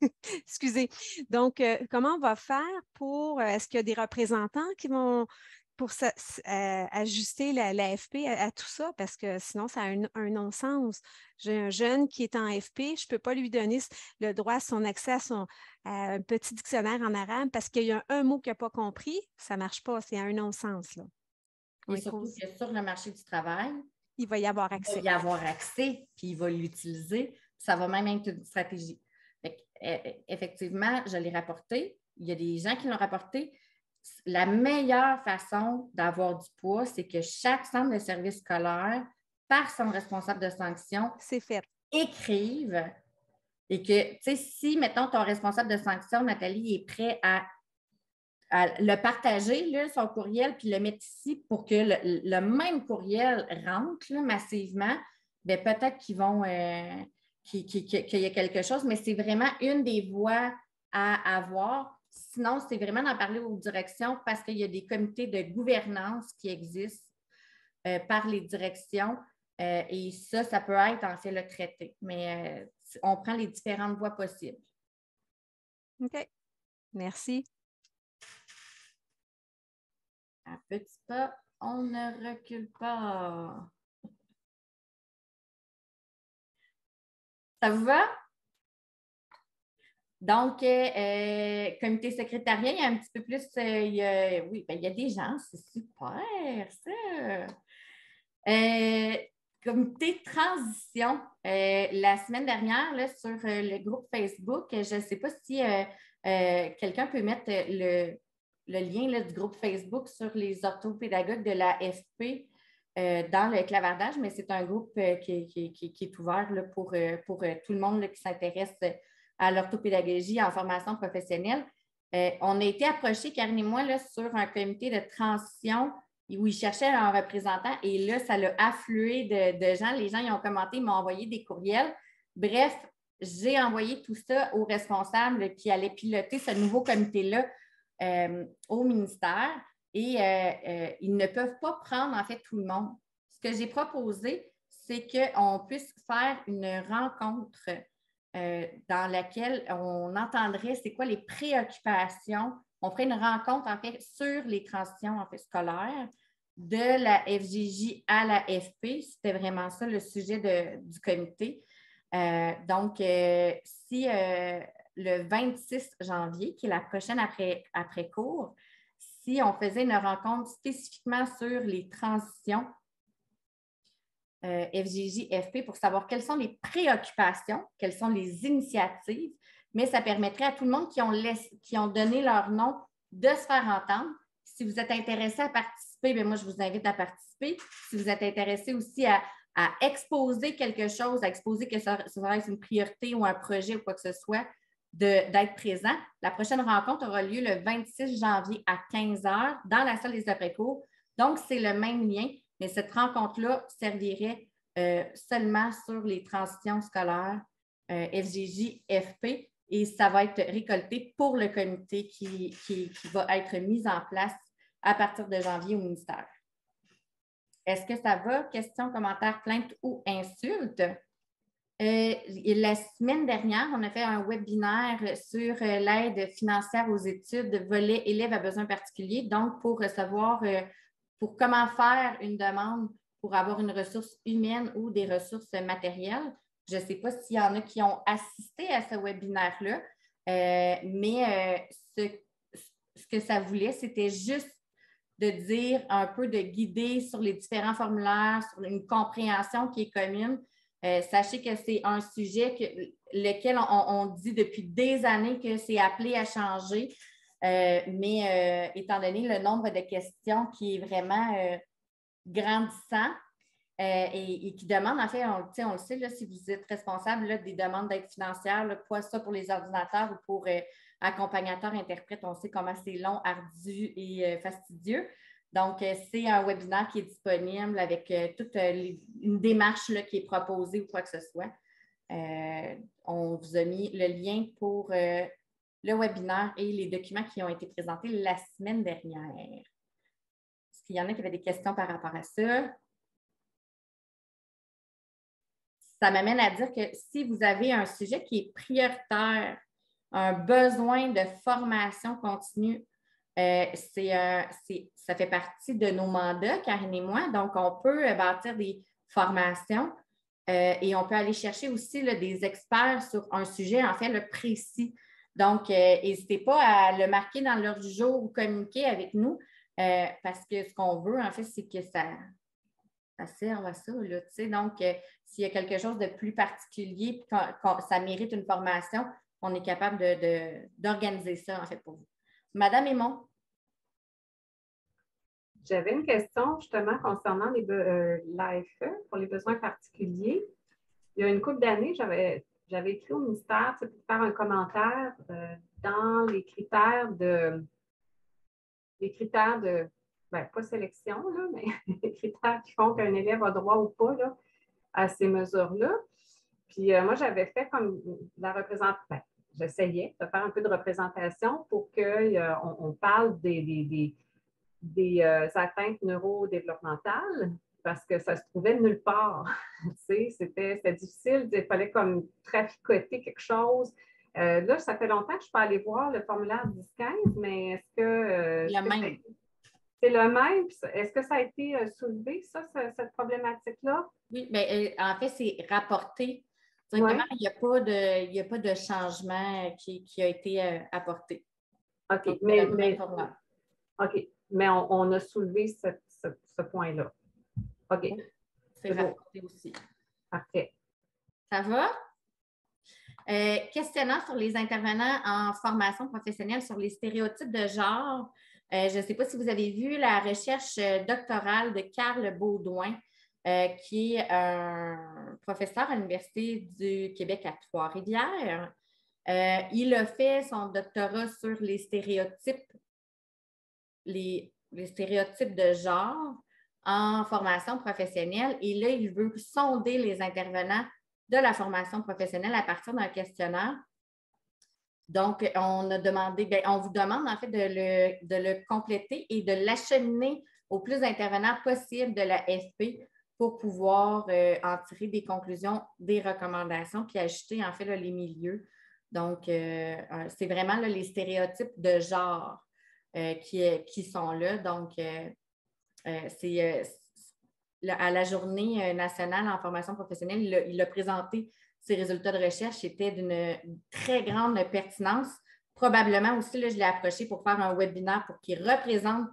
J: Excusez. Donc, comment on va faire pour... est-ce qu'il y a des représentants qui vont pour ajuster l'AFP à tout ça, parce que sinon, ça a un non-sens. J'ai un jeune qui est en AFP, je ne peux pas lui donner le droit à son accès à un petit dictionnaire en arabe parce qu'il y a un mot qu'il n'a pas compris. Ça ne marche pas, c'est un non-sens. Là.
A: Et surtout que sur le marché du travail,
J: il va y avoir accès.
A: Il va y avoir accès, puis il va l'utiliser. Ça va même être une stratégie. Effectivement, je l'ai rapporté. Il y a des gens qui l'ont rapporté. La meilleure façon d'avoir du poids, c'est que chaque centre de service scolaire, par son responsable de sanction, écrive et que, tu sais, si, mettons, ton responsable de sanction, Nathalie, est prêt à le partager, là, son courriel, puis le mettre ici pour que le même courriel rentre là, massivement, bien, peut-être qu'ils vont qu'il y a quelque chose, mais c'est vraiment une des voies à avoir. Sinon, c'est vraiment d'en parler aux directions parce qu'il y a des comités de gouvernance qui existent par les directions et ça peut être en fait le traité. Mais on prend les différentes voies possibles.
J: OK. Merci.
A: À petits pas, on ne recule pas. Ça vous va? Donc, comité secrétariat, il y a un petit peu plus, il y a des gens, c'est super, ça. Comité de transition, la semaine dernière, là, sur le groupe Facebook, je ne sais pas si quelqu'un peut mettre le lien là, du groupe Facebook sur les orthopédagogues de l'AFP dans le clavardage, mais c'est un groupe qui est ouvert là, pour tout le monde là, qui s'intéresse à l'orthopédagogie en formation professionnelle. On a été approchés, Karine et moi, là, sur un comité de transition où ils cherchaient un représentant et là, ça l'a afflué de gens. Les gens, ils ont commenté, ils m'ont envoyé des courriels. Bref, j'ai envoyé tout ça aux responsables qui allaient piloter ce nouveau comité-là au ministère et ils ne peuvent pas prendre, en fait, tout le monde. Ce que j'ai proposé, c'est qu'on puisse faire une rencontre dans laquelle on entendrait c'est quoi les préoccupations. On ferait une rencontre, en fait, sur les transitions en fait, scolaires de la FJJ à la FP. C'était vraiment ça le sujet du comité. Donc, si le 26 janvier, qui est la prochaine après-cours, si on faisait une rencontre spécifiquement sur les transitions FJJ-FP pour savoir quelles sont les préoccupations, quelles sont les initiatives, mais ça permettrait à tout le monde qui ont donné leur nom de se faire entendre. Si vous êtes intéressé à participer, bien moi, je vous invite à participer. Si vous êtes intéressé aussi à exposer quelque chose, à exposer que ça va être une priorité ou un projet ou quoi que ce soit, d'être présent. La prochaine rencontre aura lieu le 26 janvier à 15h dans la salle des après-cours. Donc, c'est le même lien, mais cette rencontre-là servirait seulement sur les transitions scolaires FJJ-FP et ça va être récolté pour le comité qui va être mis en place à partir de janvier au ministère. Est-ce que ça va? Questions, commentaires, plaintes ou insultes? La semaine dernière, on a fait un webinaire sur l'aide financière aux études volet élèves à besoins particuliers. Donc, pour recevoir, pour comment faire une demande pour avoir une ressource humaine ou des ressources matérielles. Je ne sais pas s'il y en a qui ont assisté à ce webinaire-là, mais ce que ça voulait, c'était juste de dire un peu, de guider sur les différents formulaires, sur une compréhension qui est commune. Sachez que c'est un sujet lequel on dit depuis des années que c'est appelé à changer, mais étant donné le nombre de questions qui est vraiment grandissant et qui demande, en fait, on le sait, là, si vous êtes responsable là, des demandes d'aide financière, là, pas ça pour les ordinateurs ou pour accompagnateurs, interprètes, on sait comment c'est long, ardu et fastidieux. Donc, c'est un webinaire qui est disponible avec toute une démarche là, qui est proposée ou quoi que ce soit. On vous a mis le lien pour le webinaire et les documents qui ont été présentés la semaine dernière. Est-ce qu'il y en a qui avaient des questions par rapport à ça? Ça m'amène à dire que si vous avez un sujet qui est prioritaire, un besoin de formation continue Ça fait partie de nos mandats, Karine et moi. Donc, on peut bâtir des formations et on peut aller chercher aussi là, des experts sur un sujet, en fait, le précis. Donc, n'hésitez pas à le marquer dans l'heure du jour ou communiquer avec nous parce que ce qu'on veut, en fait, c'est que ça serve à ça. Là, donc, s'il y a quelque chose de plus particulier, ça mérite une formation, on est capable d'organiser ça, en fait, pour vous. Madame Aymon.
E: J'avais une question justement concernant l'AFE pour les besoins particuliers. Il y a une couple d'années, j'avais écrit au ministère pour faire un commentaire dans les critères de pas sélection, là, mais les critères qui font qu'un élève a droit ou pas là, à ces mesures-là. Puis moi, j'avais fait comme la représentation, j'essayais de faire un peu de représentation pour qu'on parle des atteintes neurodéveloppementales parce que ça se trouvait nulle part. C'était difficile, il fallait comme traficoter quelque chose. Là, ça fait longtemps que je peux aller voir le formulaire 10-15, mais est-ce que... c'est le même? Est-ce que ça a été soulevé, cette problématique-là?
A: Oui, mais en fait, c'est rapporté. Directement, il n'y a pas de changement qui a été apporté.
E: OK.
A: Donc,
E: OK. Mais on a soulevé ce point-là. OK.
A: C'est rapporté aussi.
E: Parfait.
A: Ça va? Questionnaire sur les intervenants en formation professionnelle sur les stéréotypes de genre. Je ne sais pas si vous avez vu la recherche doctorale de Carl Baudouin, qui est un professeur à l'Université du Québec à Trois-Rivières. Il a fait son doctorat sur les stéréotypes de genre en formation professionnelle. Et là, il veut sonder les intervenants de la formation professionnelle à partir d'un questionnaire. Donc, on vous demande en fait de le compléter et de l'acheminer au plus d'intervenants possible de la FP pour pouvoir en tirer des conclusions, des recommandations, puis ajouter en fait là, les milieux. Donc, c'est vraiment là, les stéréotypes de genre qui sont là. Donc, c'est à la Journée nationale en formation professionnelle, il a présenté ses résultats de recherche. C'était d'une très grande pertinence. Probablement aussi, là, je l'ai approché pour faire un webinaire pour qu'il représente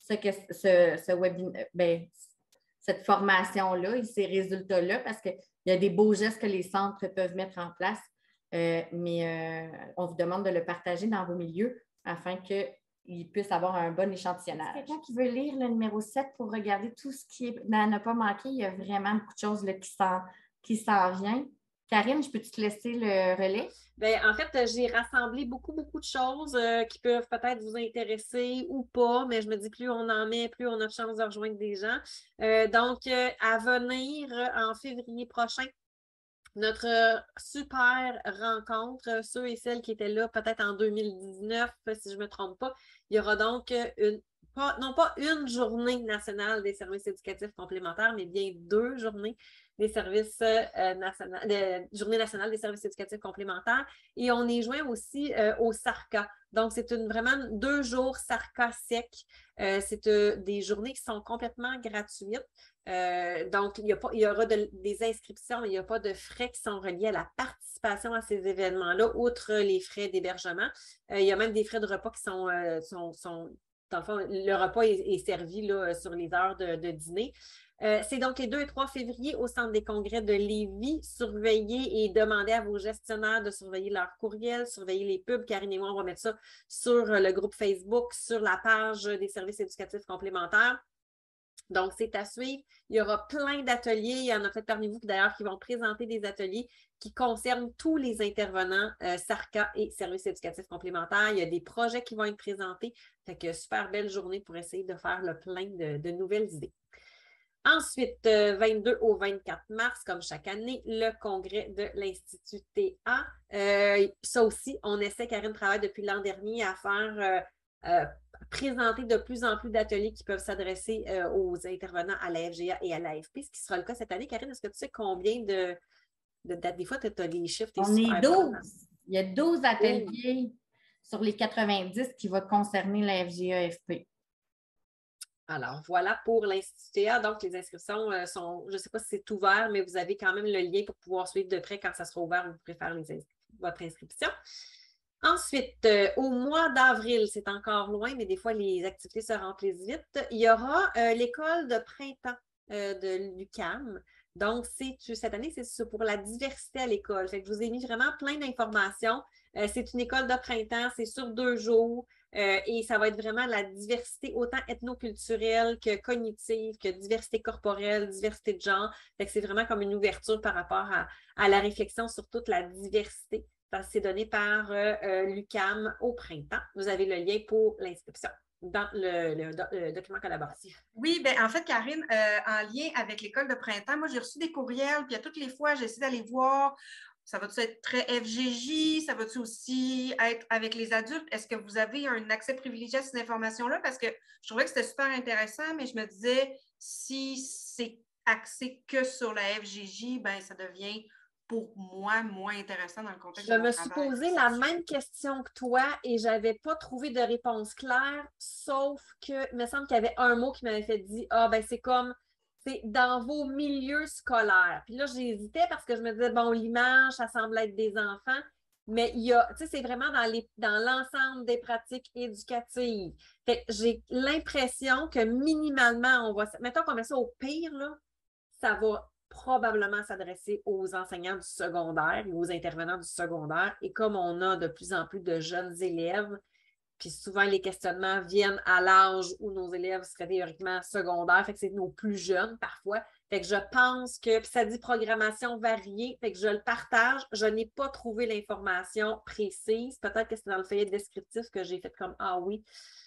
A: cette formation-là et ces résultats-là, parce qu'il y a des beaux gestes que les centres peuvent mettre en place, mais on vous demande de le partager dans vos milieux afin qu'ils puissent avoir un bon échantillonnage. Quelqu'un qui veut lire le numéro 7 pour regarder tout ce qui n'a pas manqué, il y a vraiment beaucoup de choses là, qui s'en viennent. Karine, je peux-tu te laisser le relais?
C: Bien, en fait, j'ai rassemblé beaucoup de choses qui peuvent peut-être vous intéresser ou pas, mais je me dis plus on en met, plus on a de chances de rejoindre des gens. Donc, à venir en février prochain, notre super rencontre, ceux et celles qui étaient là peut-être en 2019, si je ne me trompe pas, il y aura donc non pas une journée nationale des services éducatifs complémentaires, mais bien 2 journées des services Journée nationale des services éducatifs complémentaires. Et on est joint aussi au SARCA. Donc, c'est vraiment 2 jours SARCA sec. C'est des journées qui sont complètement gratuites. Donc, il y aura des inscriptions, mais il n'y a pas de frais qui sont reliés à la participation à ces événements-là, outre les frais d'hébergement. Il y a même des frais de repas qui sont dans le fond, le repas est servi là, sur les heures de dîner. C'est donc les 2 et 3 février au Centre des congrès de Lévis. Surveillez et demandez à vos gestionnaires de surveiller leur courriel, surveiller les pubs. Karine et moi, on va mettre ça sur le groupe Facebook, sur la page des services éducatifs complémentaires. Donc, c'est à suivre. Il y aura plein d'ateliers. Il y en a peut-être parmi vous d'ailleurs qui vont présenter des ateliers qui concernent tous les intervenants SARCA et services éducatifs complémentaires. Il y a des projets qui vont être présentés. Fait que super belle journée pour essayer de faire le plein de nouvelles idées. Ensuite, 22 au 24 mars, comme chaque année, le congrès de l'Institut TA. Ça aussi, on essaie, Karine travaille depuis l'an dernier à faire présenter de plus en plus d'ateliers qui peuvent s'adresser aux intervenants à la FGA et à l'AFP, ce qui sera le cas cette année. Karine, est-ce que tu sais combien de dates? Des fois, tu as les chiffres.
A: On est 12. Il y a 12 ateliers sur les 90 qui va concerner la FGA-FP.
C: Alors, voilà pour l'Institut. Donc, les inscriptions sont, je ne sais pas si c'est ouvert, mais vous avez quand même le lien pour pouvoir suivre de près quand ça sera ouvert, vous pourrez faire votre inscription. Ensuite, au mois d'avril, c'est encore loin, mais des fois, les activités se remplissent vite. Il y aura l'école de printemps de l'UQAM. Donc, cette année, c'est pour la diversité à l'école. Fait que je vous ai mis vraiment plein d'informations. C'est une école de printemps, c'est sur 2 jours. Et ça va être vraiment la diversité autant ethnoculturelle que cognitive, que diversité corporelle, diversité de genre. Fait que c'est vraiment comme une ouverture par rapport à la réflexion sur toute la diversité. C'est donné par l'UQAM au printemps. Vous avez le lien pour l'inscription dans le document collaboratif.
G: Oui, bien, en fait, Karine, en lien avec l'école de printemps, moi, j'ai reçu des courriels, puis à toutes les fois, j'essaie d'aller voir. Ça va-tu être très FGJ? Ça va-tu aussi être avec les adultes? Est-ce que vous avez un accès privilégié à cette information-là? Parce que je trouvais que c'était super intéressant, mais je me disais, si c'est axé que sur la FGJ, ben ça devient pour moi moins intéressant dans le contexte de mon travail.
C: Je me suis posé la même question que toi et je n'avais pas trouvé de réponse claire, sauf que il me semble qu'il y avait un mot qui m'avait fait dire « Ah, ben c'est comme... » c'est dans vos milieux scolaires. Puis là, j'hésitais parce que je me disais, bon, l'image, ça semble être des enfants, mais il y a, tu sais, c'est vraiment dans l'ensemble des pratiques éducatives. Fait que j'ai l'impression que minimalement, mettons qu'on met ça au pire, là, ça va probablement s'adresser aux enseignants du secondaire et aux intervenants du secondaire. Et comme on a de plus en plus de jeunes élèves, puis souvent, les questionnements viennent à l'âge où nos élèves seraient théoriquement secondaires. Fait que c'est nos plus jeunes parfois. Fait que je pense que, puis ça dit programmation variée, fait que je le partage. Je n'ai pas trouvé l'information précise. Peut-être que c'est dans le feuillet descriptif que j'ai fait comme « Ah oui ».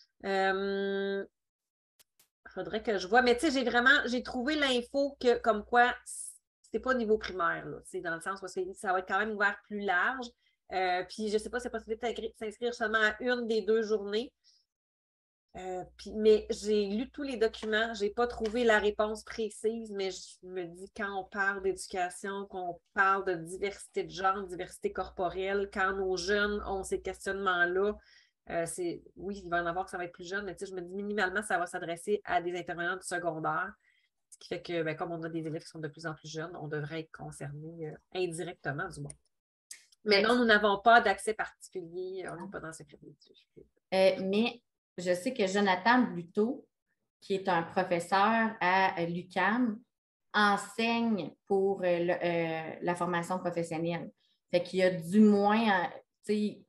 C: Faudrait que je vois. Mais tu sais, j'ai trouvé l'info que comme quoi c'est pas au niveau primaire, là. C'est dans le sens où ça va être quand même ouvert plus large. Puis je ne sais pas si c'est possible de s'inscrire seulement à une des 2 journées. Mais j'ai lu tous les documents, je n'ai pas trouvé la réponse précise, mais je me dis quand on parle d'éducation, qu'on parle de diversité de genre, diversité corporelle, quand nos jeunes ont ces questionnements-là, oui, il va y en avoir que ça va être plus jeune, mais je me dis minimalement, ça va s'adresser à des intervenants du secondaire. Ce qui fait que, comme on a des élèves qui sont de plus en plus jeunes, on devrait être concernés indirectement, du moins. Mais non, nous n'avons pas d'accès particulier. On n'est pas dans ce crédit.
A: Mais je sais que Jonathan Bluteau, qui est un professeur à l'UQAM, enseigne pour la formation professionnelle. Fait qu'il y a du moins, il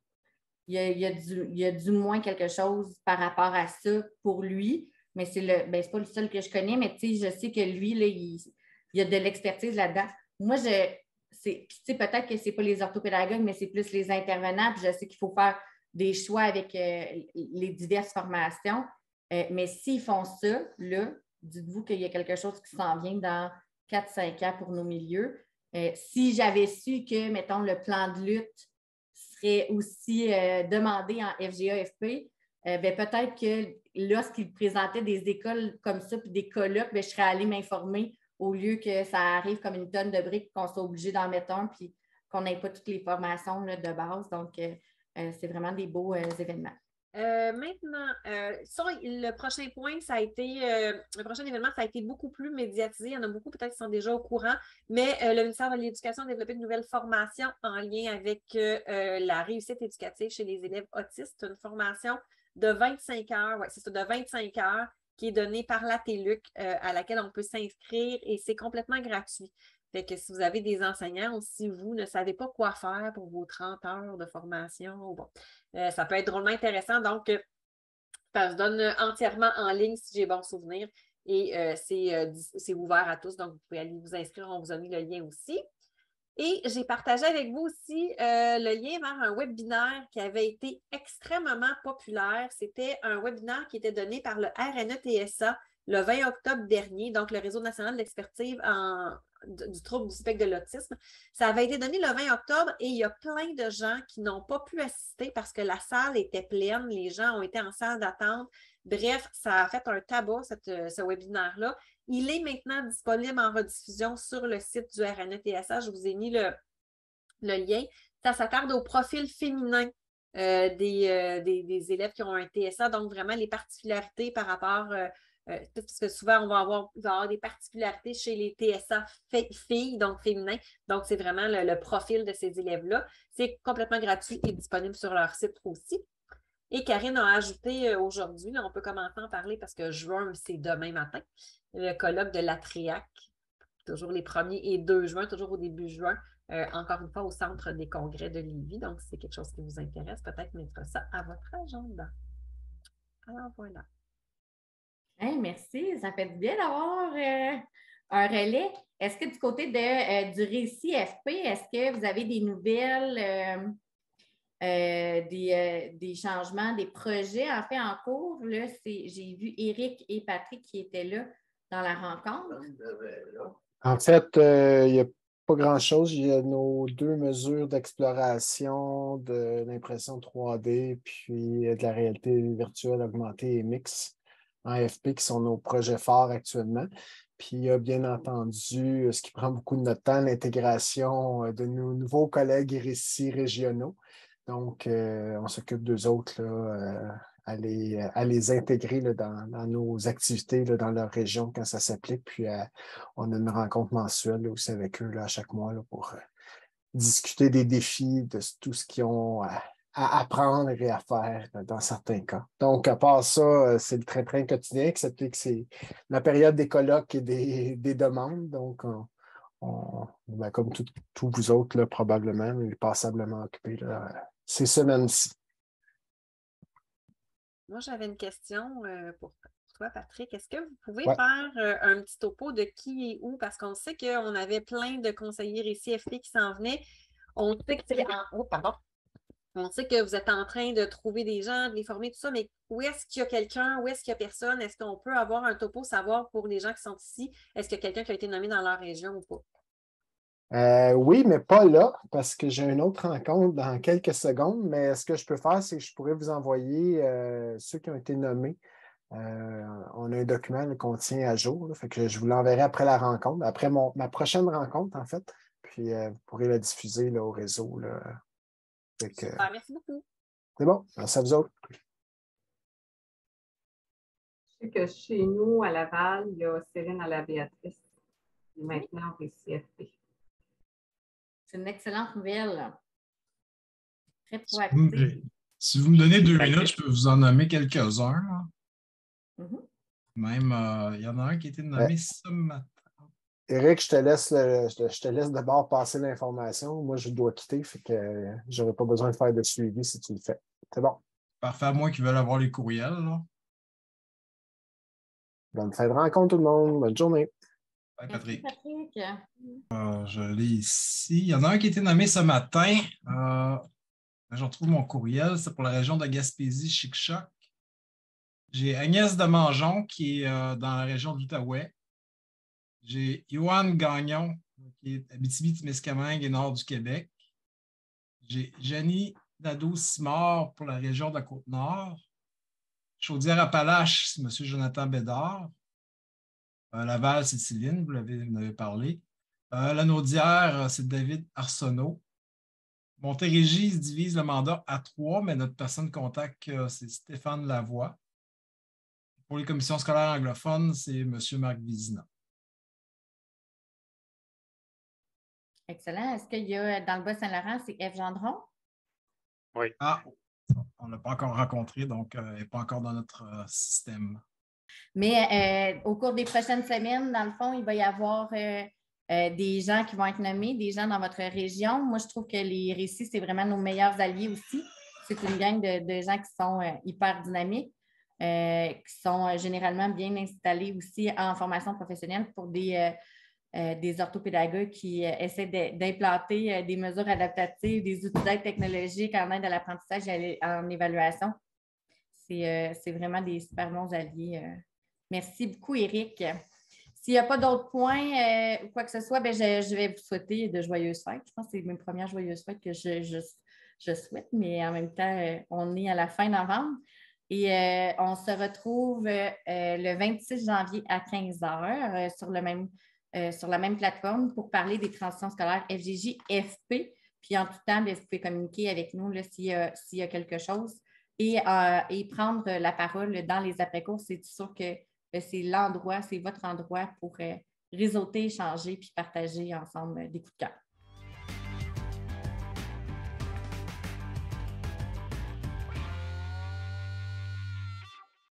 A: y a du moins quelque chose par rapport à ça pour lui. Mais c'est pas le seul que je connais, mais je sais que lui, là, il a de l'expertise là-dedans. Moi, peut-être que ce n'est pas les orthopédagogues, mais c'est plus les intervenants. Puis je sais qu'il faut faire des choix avec les diverses formations. Mais s'ils font ça, là, dites-vous qu'il y a quelque chose qui s'en vient dans 4-5 ans pour nos milieux. Si j'avais su que, mettons, le plan de lutte serait aussi demandé en FGA-FP, peut-être que lorsqu'ils présentaient des écoles comme ça, puis des colloques, je serais allée m'informer au lieu que ça arrive comme une tonne de briques, qu'on soit obligé d'en mettre un, puis qu'on n'ait pas toutes les formations là, de base. Donc, c'est vraiment des beaux événements.
C: Maintenant, le prochain point, le prochain événement, ça a été beaucoup plus médiatisé. Il y en a beaucoup peut-être qui sont déjà au courant, mais le ministère de l'Éducation a développé une nouvelle formation en lien avec la réussite éducative chez les élèves autistes. C'est une formation de 25 heures, c'est ça, de 25 heures qui est donnée par la TELUC à laquelle on peut s'inscrire et c'est complètement gratuit. Fait que si vous avez des enseignants ou si vous ne savez pas quoi faire pour vos 30 heures de formation, ça peut être drôlement intéressant. Donc, ça se donne entièrement en ligne si j'ai bon souvenir et c'est ouvert à tous. Donc, vous pouvez aller vous inscrire. On vous a mis le lien aussi. Et j'ai partagé avec vous aussi le lien vers un webinaire qui avait été extrêmement populaire. C'était un webinaire qui était donné par le RNE-TSA le 20 octobre dernier, donc le Réseau national de l'expertise du trouble du spectre de l'autisme. Ça avait été donné le 20 octobre et il y a plein de gens qui n'ont pas pu assister parce que la salle était pleine, les gens ont été en salle d'attente. Bref, ça a fait un tabac, ce webinaire-là. Il est maintenant disponible en rediffusion sur le site du RNE-TSA. Je vous ai mis le lien. Ça s'attarde au profil féminin des élèves qui ont un TSA, donc vraiment les particularités par rapport, parce que souvent, il va y avoir des particularités chez les TSA filles, donc féminins. Donc, c'est vraiment le profil de ces élèves-là. C'est complètement gratuit et disponible sur leur site aussi. Et Karine a ajouté aujourd'hui, on peut commencer à en parler parce que juin, c'est demain matin, le colloque de l'Atréac, toujours les 1er et 2 juin, toujours au début juin, encore une fois au Centre des congrès de Lévis. Donc, si c'est quelque chose qui vous intéresse, peut-être mettre ça à votre agenda. Alors, voilà.
A: Hey, merci, ça fait du bien d'avoir un relais. Est-ce que du côté du récit FP, est-ce que vous avez des nouvelles, des changements, des projets en fait en cours? Là, j'ai vu Éric et Patrick qui étaient là dans la rencontre.
B: En fait, il n'y a pas grand-chose. Il y a nos 2 mesures d'exploration de l'impression 3D puis de la réalité virtuelle augmentée et mixte en FP qui sont nos projets forts actuellement. Puis il y a bien entendu, ce qui prend beaucoup de notre temps, l'intégration de nos nouveaux collègues récits régionaux. Donc, on s'occupe d'eux autres là, à les intégrer là, dans nos activités là, dans leur région quand ça s'applique. Puis, on a une rencontre mensuelle là, aussi avec eux là, à chaque mois là, pour discuter des défis, de tout ce qu'ils ont à apprendre et à faire dans certains cas. Donc, à part ça, c'est le train-train quotidien, excepté que c'est la période des colloques et des demandes. Donc, ben, comme tous vous autres, là, probablement, mais passablement occupés là, ces semaines-ci.
C: Moi, j'avais une question pour toi, Patrick. Est-ce que vous pouvez
B: Ouais.
C: faire un petit topo de qui est où? Parce qu'on sait qu'on avait plein de conseillers récits FP qui s'en venaient. On sait que On sait que vous êtes en train de trouver des gens, de les former, tout ça, mais où est-ce qu'il y a quelqu'un, où est-ce qu'il y a personne? Est-ce qu'on peut avoir un topo, savoir pour les gens qui sont ici, est-ce qu'il y a quelqu'un qui a été nommé dans leur région ou pas?
B: Oui, mais pas là, parce que j'ai une autre rencontre dans quelques secondes, mais ce que je peux faire, c'est que je pourrais vous envoyer ceux qui ont été nommés. On a un document là, qu'on tient à jour, là, fait que je vous l'enverrai après la rencontre, après ma prochaine rencontre, en fait, puis vous pourrez la diffuser là, au réseau. Là.
C: Super, merci beaucoup.
B: C'est bon, merci à vous autres.
E: Je sais que chez nous, à Laval, il y a Céline à la Béatrice, qui est maintenant au RCFP.
A: C'est une excellente nouvelle. Très
K: Si
A: proactive.
K: vous me donnez 2 minutes, je peux vous en nommer quelques-uns.
A: Mm-hmm.
K: Même, il y en a un qui a été nommé ce matin.
B: Éric, je te laisse d'abord passer l'information. Moi, je dois quitter, fait que je n'aurai pas besoin de faire de suivi si tu le fais. C'est bon.
K: Parfait, à moi qui veulent avoir les courriels. Là.
B: Bonne fin de rencontre, tout le monde. Bonne journée.
K: Bye, Patrick.
A: Merci, Patrick.
K: Je l'ai ici. Il y en a un qui a été nommé ce matin. Je retrouve mon courriel. C'est pour la région de Gaspésie-Chic-Choc. J'ai Agnès Demangeon qui est dans la région de l'Outaouais. J'ai Yoann Gagnon qui est Abitibi-Témiscamingue et nord du Québec. J'ai Janie Nadeau-Simard pour la région de la Côte-Nord. Chaudière-Appalaches, c'est M. Jonathan Bédard. Laval, c'est Céline, vous en avez parlé. Lanaudière, c'est David Arsenault. Montérégie se divise le mandat à 3, mais notre personne contact, c'est Stéphane Lavoie. Pour les commissions scolaires anglophones, c'est M. Marc Vizina.
A: Excellent. Est-ce qu'il y a dans le Bas-Saint-Laurent, c'est Ève Gendron?
K: Oui. Ah, on ne l'a pas encore rencontré, donc elle n'est pas encore dans notre système.
A: Mais au cours des prochaines semaines, dans le fond, il va y avoir des gens qui vont être nommés, des gens dans votre région. Moi, je trouve que les récits, c'est vraiment nos meilleurs alliés aussi. C'est une gang de gens qui sont hyper dynamiques, qui sont généralement bien installés aussi en formation professionnelle pour des orthopédagogues qui essaient d'implanter des mesures adaptatives, des outils d'aide technologique en aide à l'apprentissage et en évaluation. C'est vraiment des super bons alliés. Merci beaucoup, Éric. S'il n'y a pas d'autres points ou quoi que ce soit, ben je vais vous souhaiter de joyeuses fêtes. Je pense que c'est mes premières joyeuses fêtes que je souhaite, mais en même temps, on est à la fin novembre. Et on se retrouve le 26 janvier à 15h sur la même plateforme pour parler des transitions scolaires FGJ-FP. Puis en tout temps, bien, vous pouvez communiquer avec nous là, s'il y a quelque chose. Et prendre la parole dans les après-cours, c'est sûr que c'est l'endroit, c'est votre endroit pour réseauter, échanger puis partager ensemble des coups de cœur.